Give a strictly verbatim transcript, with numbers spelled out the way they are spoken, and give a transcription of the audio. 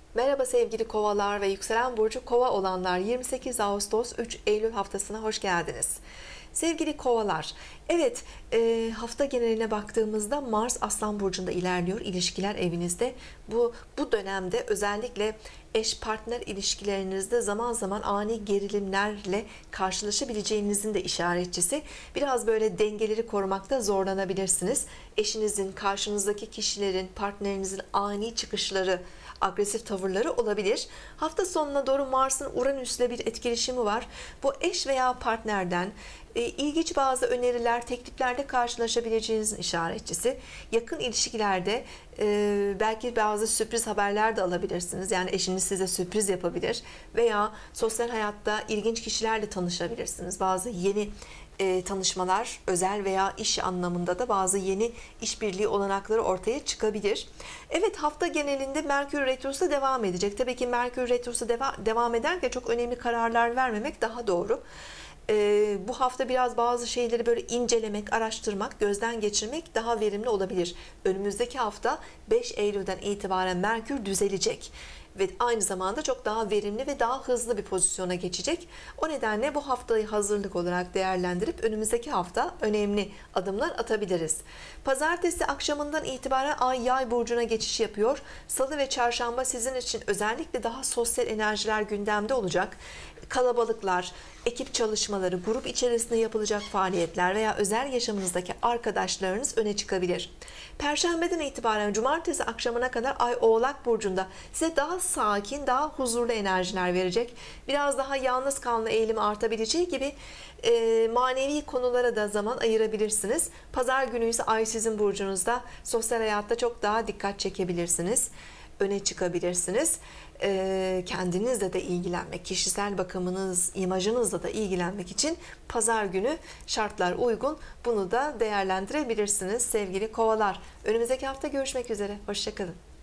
Merhaba sevgili kovalar ve yükselen burcu kova olanlar, yirmi sekiz Ağustos üç Eylül haftasına hoş geldiniz. Sevgili kovalar, evet, e, hafta geneline baktığımızda Mars Aslan burcunda ilerliyor, ilişkiler evinizde. Bu bu dönemde özellikle eş partner ilişkilerinizde zaman zaman ani gerilimlerle karşılaşabileceğinizin de işaretçisi. Biraz böyle dengeleri korumakta zorlanabilirsiniz. Eşinizin, karşınızdaki kişilerin, partnerinizin ani çıkışları, agresif tavırları olabilir. Hafta sonuna doğru Mars'ın Uranüs'le bir etkileşimi var. Bu eş veya partnerden e, ilginç bazı öneriler, tekliflerde karşılaşabileceğinizin işaretçisi. Yakın ilişkilerde e, belki bazı sürpriz haberler de alabilirsiniz. Yani eşiniz size sürpriz yapabilir veya sosyal hayatta ilginç kişilerle tanışabilirsiniz. Bazı yeni E, tanışmalar, özel veya iş anlamında da bazı yeni işbirliği olanakları ortaya çıkabilir. Evet, hafta genelinde Merkür Retrosu devam edecek. Tabii ki Merkür Retrosu deva devam ederken çok önemli kararlar vermemek daha doğru. E, bu hafta biraz bazı şeyleri böyle incelemek, araştırmak, gözden geçirmek daha verimli olabilir. Önümüzdeki hafta beş Eylül'den itibaren Merkür düzelecek ve aynı zamanda çok daha verimli ve daha hızlı bir pozisyona geçecek. O nedenle bu haftayı hazırlık olarak değerlendirip önümüzdeki hafta önemli adımlar atabiliriz. Pazartesi akşamından itibaren Ay Yay burcuna geçiş yapıyor. Salı ve çarşamba sizin için özellikle daha sosyal enerjiler gündemde olacak. Kalabalıklar, ekip çalışmaları, grup içerisinde yapılacak faaliyetler veya özel yaşamınızdaki arkadaşlarınız öne çıkabilir. Perşembeden itibaren cumartesi akşamına kadar Ay Oğlak burcunda size daha sakin, daha huzurlu enerjiler verecek. Biraz daha yalnız kalma eğilimi artabileceği gibi e, manevi konulara da zaman ayırabilirsiniz. Pazar günü ise Ay sizin burcunuzda, sosyal hayatta çok daha dikkat çekebilirsiniz, öne çıkabilirsiniz. E, kendinizle de ilgilenmek, kişisel bakımınız, imajınızla da ilgilenmek için pazar günü şartlar uygun. Bunu da değerlendirebilirsiniz sevgili kovalar. Önümüzdeki hafta görüşmek üzere. Hoşça kalın.